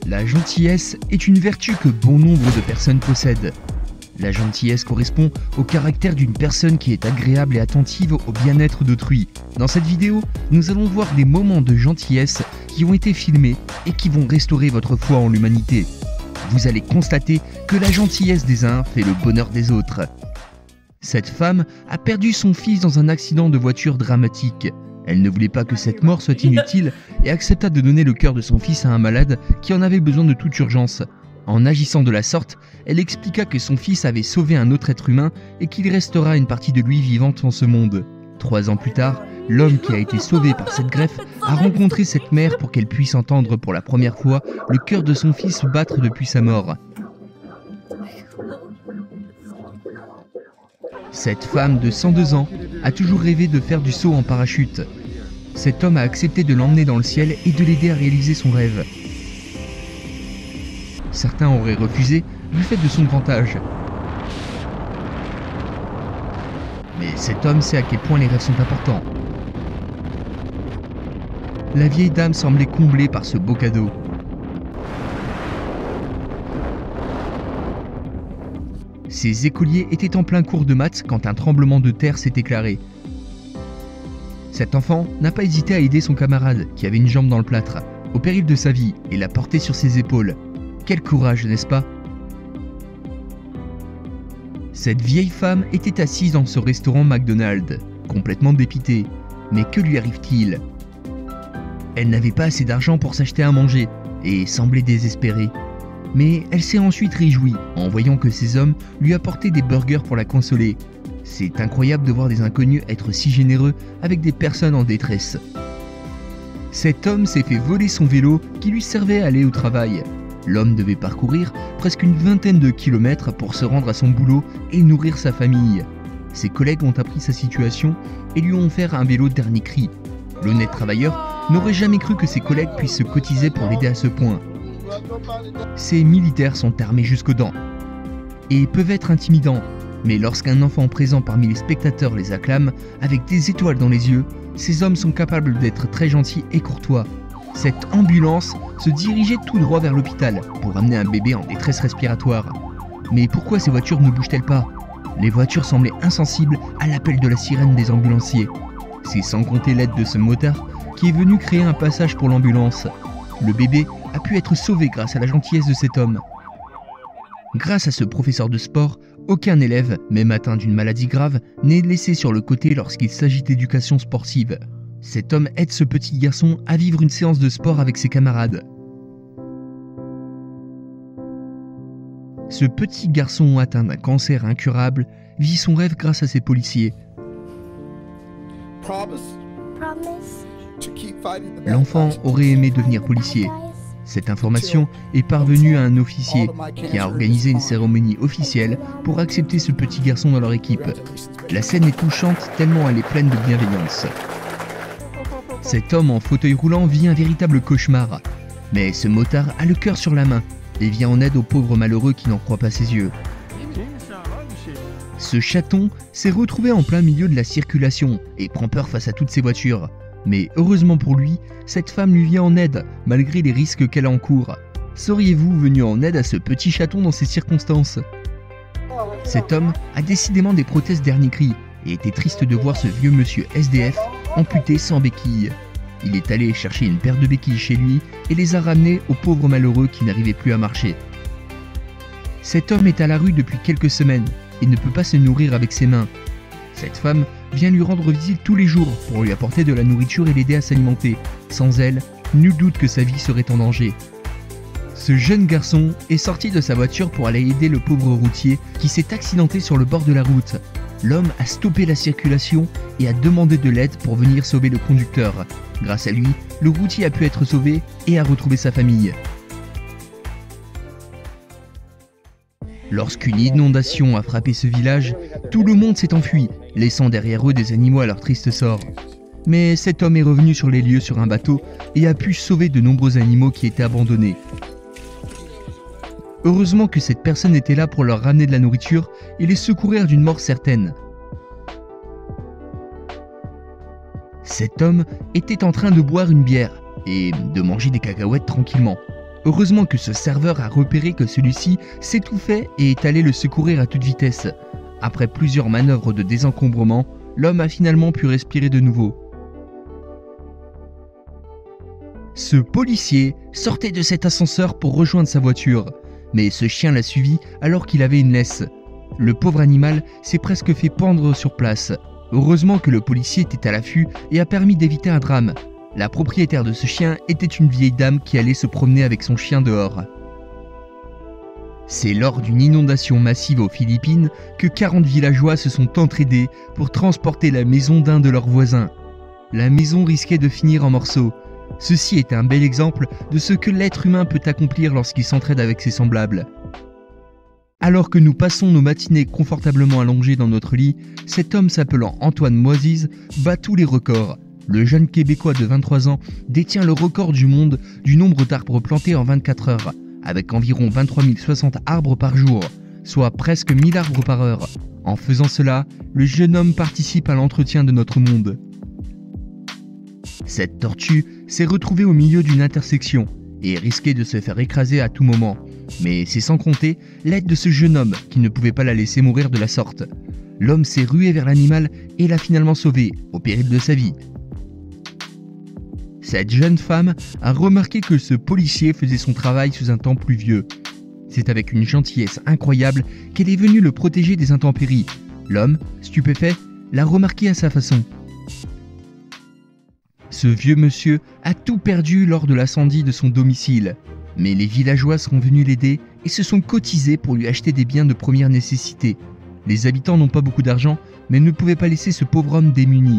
La gentillesse est une vertu que bon nombre de personnes possèdent. La gentillesse correspond au caractère d'une personne qui est agréable et attentive au bien-être d'autrui. Dans cette vidéo, nous allons voir des moments de gentillesse qui ont été filmés et qui vont restaurer votre foi en l'humanité. Vous allez constater que la gentillesse des uns fait le bonheur des autres. Cette femme a perdu son fils dans un accident de voiture dramatique. Elle ne voulait pas que cette mort soit inutile et accepta de donner le cœur de son fils à un malade qui en avait besoin de toute urgence. En agissant de la sorte, elle expliqua que son fils avait sauvé un autre être humain et qu'il restera une partie de lui vivante en ce monde. 3 ans plus tard, l'homme qui a été sauvé par cette greffe a rencontré cette mère pour qu'elle puisse entendre pour la première fois le cœur de son fils battre depuis sa mort. Cette femme de 102 ans a toujours rêvé de faire du saut en parachute. Cet homme a accepté de l'emmener dans le ciel et de l'aider à réaliser son rêve. Certains auraient refusé du fait de son grand âge. Mais cet homme sait à quel point les rêves sont importants. La vieille dame semblait comblée par ce beau cadeau. Ses écoliers étaient en plein cours de maths quand un tremblement de terre s'est déclaré. Cet enfant n'a pas hésité à aider son camarade, qui avait une jambe dans le plâtre, au péril de sa vie, et l'a porté sur ses épaules. Quel courage, n'est-ce pas? Cette vieille femme était assise dans ce restaurant McDonald's, complètement dépitée. Mais que lui arrive-t-il? Elle n'avait pas assez d'argent pour s'acheter à manger, et semblait désespérée. Mais elle s'est ensuite réjouie en voyant que ces hommes lui apportaient des burgers pour la consoler. C'est incroyable de voir des inconnus être si généreux avec des personnes en détresse. Cet homme s'est fait voler son vélo qui lui servait à aller au travail. L'homme devait parcourir presque une vingtaine de kilomètres pour se rendre à son boulot et nourrir sa famille. Ses collègues ont appris sa situation et lui ont offert un vélo dernier cri. L'honnête travailleur n'aurait jamais cru que ses collègues puissent se cotiser pour l'aider à ce point. Ces militaires sont armés jusqu'aux dents et peuvent être intimidants, mais lorsqu'un enfant présent parmi les spectateurs les acclame avec des étoiles dans les yeux, ces hommes sont capables d'être très gentils et courtois. Cette ambulance se dirigeait tout droit vers l'hôpital pour amener un bébé en détresse respiratoire. Mais pourquoi ces voitures ne bougent-elles pas? Les voitures semblaient insensibles à l'appel de la sirène des ambulanciers. C'est sans compter l'aide de ce motard qui est venu créer un passage pour l'ambulance. Le bébé a pu être sauvé grâce à la gentillesse de cet homme. Grâce à ce professeur de sport, aucun élève, même atteint d'une maladie grave, n'est laissé sur le côté lorsqu'il s'agit d'éducation sportive. Cet homme aide ce petit garçon à vivre une séance de sport avec ses camarades. Ce petit garçon atteint d'un cancer incurable vit son rêve grâce à ses policiers. L'enfant aurait aimé devenir policier. Cette information est parvenue à un officier qui a organisé une cérémonie officielle pour accepter ce petit garçon dans leur équipe. La scène est touchante tellement elle est pleine de bienveillance. Cet homme en fauteuil roulant vit un véritable cauchemar. Mais ce motard a le cœur sur la main et vient en aide aux pauvres malheureux qui n'en croient pas ses yeux. Ce chaton s'est retrouvé en plein milieu de la circulation et prend peur face à toutes ces voitures. Mais heureusement pour lui, cette femme lui vient en aide malgré les risques qu'elle encourt. Seriez-vous venu en aide à ce petit chaton dans ces circonstances? Cet homme a décidément des prothèses dernier cri et était triste de voir ce vieux monsieur SDF amputé sans béquilles. Il est allé chercher une paire de béquilles chez lui et les a ramenées aux pauvres malheureux qui n'arrivaient plus à marcher. Cet homme est à la rue depuis quelques semaines et ne peut pas se nourrir avec ses mains. Cette femme vient lui rendre visite tous les jours pour lui apporter de la nourriture et l'aider à s'alimenter. Sans elle, nul doute que sa vie serait en danger. Ce jeune garçon est sorti de sa voiture pour aller aider le pauvre routier qui s'est accidenté sur le bord de la route. L'homme a stoppé la circulation et a demandé de l'aide pour venir sauver le conducteur. Grâce à lui, le routier a pu être sauvé et a retrouvé sa famille. Lorsqu'une inondation a frappé ce village, tout le monde s'est enfui, laissant derrière eux des animaux à leur triste sort. Mais cet homme est revenu sur les lieux sur un bateau et a pu sauver de nombreux animaux qui étaient abandonnés. Heureusement que cette personne était là pour leur ramener de la nourriture et les secourir d'une mort certaine. Cet homme était en train de boire une bière et de manger des cacahuètes tranquillement. Heureusement que ce serveur a repéré que celui-ci s'étouffait et est allé le secourir à toute vitesse. Après plusieurs manœuvres de désencombrement, l'homme a finalement pu respirer de nouveau. Ce policier sortait de cet ascenseur pour rejoindre sa voiture, mais ce chien l'a suivi alors qu'il avait une laisse. Le pauvre animal s'est presque fait pendre sur place. Heureusement que le policier était à l'affût et a permis d'éviter un drame. La propriétaire de ce chien était une vieille dame qui allait se promener avec son chien dehors. C'est lors d'une inondation massive aux Philippines que 40 villageois se sont entraidés pour transporter la maison d'un de leurs voisins. La maison risquait de finir en morceaux. Ceci est un bel exemple de ce que l'être humain peut accomplir lorsqu'il s'entraide avec ses semblables. Alors que nous passons nos matinées confortablement allongés dans notre lit, cet homme s'appelant Antoine Moisise bat tous les records. Le jeune Québécois de 23 ans détient le record du monde du nombre d'arbres plantés en 24 heures, avec environ 23 060 arbres par jour, soit presque 1000 arbres par heure. En faisant cela, le jeune homme participe à l'entretien de notre monde. Cette tortue s'est retrouvée au milieu d'une intersection et risquait de se faire écraser à tout moment. Mais c'est sans compter l'aide de ce jeune homme qui ne pouvait pas la laisser mourir de la sorte. L'homme s'est rué vers l'animal et l'a finalement sauvé, au péril de sa vie. Cette jeune femme a remarqué que ce policier faisait son travail sous un temps pluvieux. C'est avec une gentillesse incroyable qu'elle est venue le protéger des intempéries. L'homme, stupéfait, l'a remarqué à sa façon. Ce vieux monsieur a tout perdu lors de l'incendie de son domicile. Mais les villageois sont venus l'aider et se sont cotisés pour lui acheter des biens de première nécessité. Les habitants n'ont pas beaucoup d'argent, mais ne pouvaient pas laisser ce pauvre homme démuni.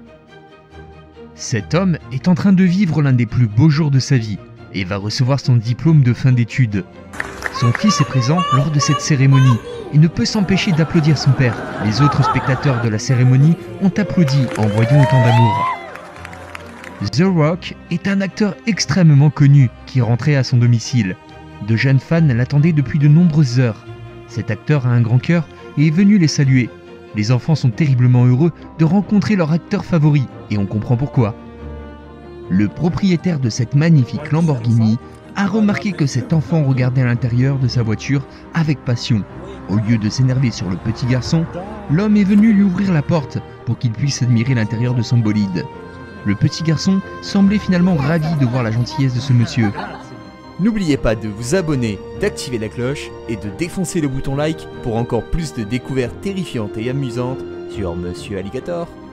Cet homme est en train de vivre l'un des plus beaux jours de sa vie et va recevoir son diplôme de fin d'études. Son fils est présent lors de cette cérémonie et ne peut s'empêcher d'applaudir son père. Les autres spectateurs de la cérémonie ont applaudi en voyant autant d'amour. The Rock est un acteur extrêmement connu qui rentrait à son domicile. De jeunes fans l'attendaient depuis de nombreuses heures. Cet acteur a un grand cœur et est venu les saluer. Les enfants sont terriblement heureux de rencontrer leur acteur favori et on comprend pourquoi. Le propriétaire de cette magnifique Lamborghini a remarqué que cet enfant regardait à l'intérieur de sa voiture avec passion. Au lieu de s'énerver sur le petit garçon, l'homme est venu lui ouvrir la porte pour qu'il puisse admirer l'intérieur de son bolide. Le petit garçon semblait finalement ravi de voir la gentillesse de ce monsieur. N'oubliez pas de vous abonner, d'activer la cloche et de défoncer le bouton like pour encore plus de découvertes terrifiantes et amusantes sur Monsieur Alligator.